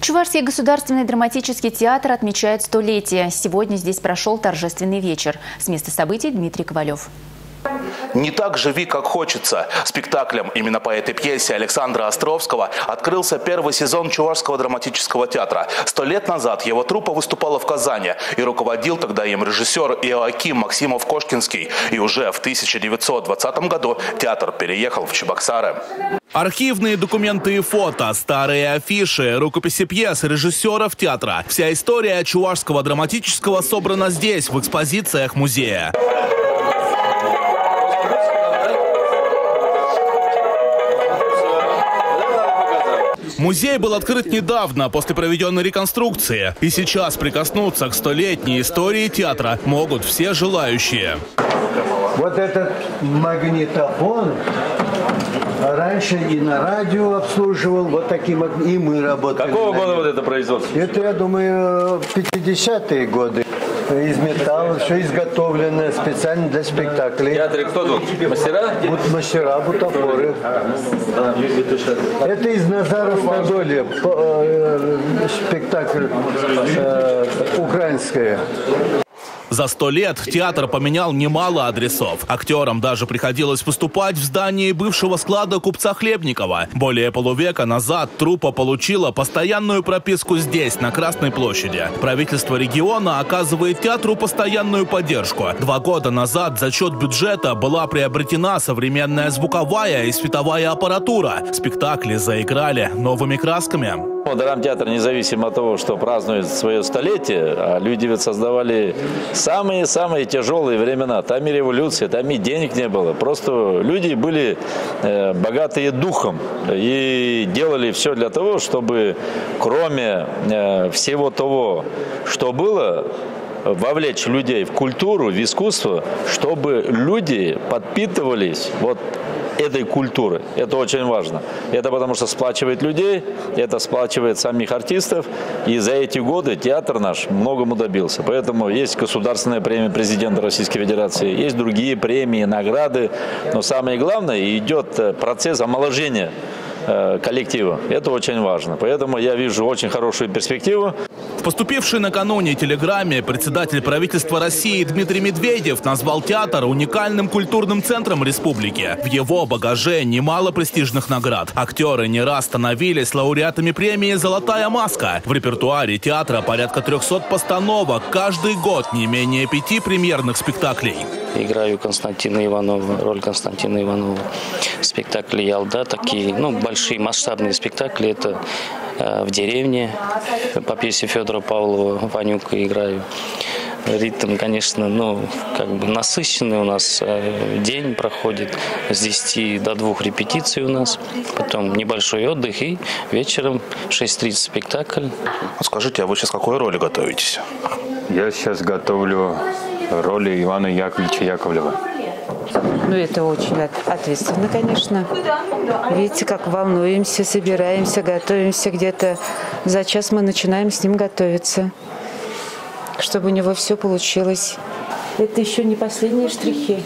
Чувашский государственный драматический театр отмечает 100-летие. Сегодня здесь прошел торжественный вечер. С места событий Дмитрий Ковалев. «Не так живи, как хочется». Спектаклем именно по этой пьесе Александра Островского открылся первый сезон Чувашского драматического театра. 100 лет назад его труппа выступала в Казани, и руководил тогда им режиссер Иоаким Максимов-Кошкинский. И уже в 1920 году театр переехал в Чебоксары. Архивные документы и фото, старые афиши, рукописи пьес, режиссеров театра. Вся история Чувашского драматического собрана здесь, в экспозициях музея. Музей был открыт недавно, после проведенной реконструкции. И сейчас прикоснуться к 100-летней истории театра могут все желающие. Вот этот магнитофон раньше и на радио обслуживал, вот таким, и мы работали. Какого года вот это производство? Это, я думаю, 50-е годы. Из металла, все изготовлено специально для спектаклей. В театре кто тут? Мастера? Мастера, бутафоры. Это из Назаров на доле. Спектакль украинская. За 100 лет театр поменял немало адресов. Актерам даже приходилось выступать в здании бывшего склада купца Хлебникова. Более полувека назад труппа получила постоянную прописку здесь, на Красной площади. Правительство региона оказывает театру постоянную поддержку. 2 года назад за счет бюджета была приобретена современная звуковая и световая аппаратура. Спектакли заиграли новыми красками. Драмтеатр, независимо от того, что празднует свое столетие, а люди ведь создавали самые-самые тяжелые времена. Там и революция, там и денег не было. Просто люди были богатые духом и делали все для того, чтобы кроме всего того, что было, вовлечь людей в культуру, в искусство, чтобы люди подпитывались этой культуры. Это очень важно. Это потому что сплачивает людей, это сплачивает самих артистов. И за эти годы театр наш многому добился. Поэтому есть государственная премия президента Российской Федерации, есть другие премии, награды. Но самое главное, идет процесс омоложения коллектива. Это очень важно. Поэтому я вижу очень хорошую перспективу. В поступившей накануне телеграмме председатель правительства России Дмитрий Медведев назвал театр уникальным культурным центром республики. В его багаже немало престижных наград. Актеры не раз становились лауреатами премии «Золотая маска». В репертуаре театра порядка 300 постановок. Каждый год не менее 5 премьерных спектаклей. Играю Константина Иванова, роль Константина Иванова. Спектакли «Ялда» такие, большие масштабные спектакли. Это в деревне по пьесе Федора Павлова «Ванюка» играю. Ритм, конечно, насыщенный у нас. День проходит с 10 до 2 репетиций у нас. Потом небольшой отдых и вечером в 6:30 спектакль. Скажите, а вы сейчас какой роли готовитесь? Я сейчас готовлю роли Ивана Яковлевича Яковлева. Это очень ответственно, конечно. Видите, как волнуемся, собираемся, готовимся. Где-то за час мы начинаем с ним готовиться, чтобы у него все получилось. Это еще не последние штрихи.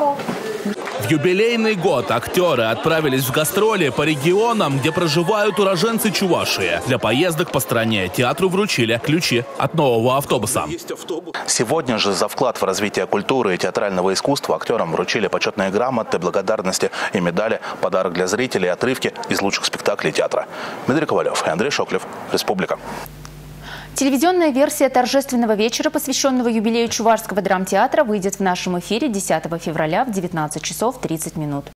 В юбилейный год актеры отправились в гастроли по регионам, где проживают уроженцы Чувашии. Для поездок по стране театру вручили ключи от нового автобуса. Сегодня же за вклад в развитие культуры и театрального искусства актерам вручили почетные грамоты, благодарности и медали, подарок для зрителей, отрывки из лучших спектаклей театра. Дмитрий Ковалев и Андрей Шоклев. Республика. Телевизионная версия торжественного вечера, посвященного юбилею Чувашского драмтеатра, выйдет в нашем эфире 10 февраля в 19 часов 30 минут.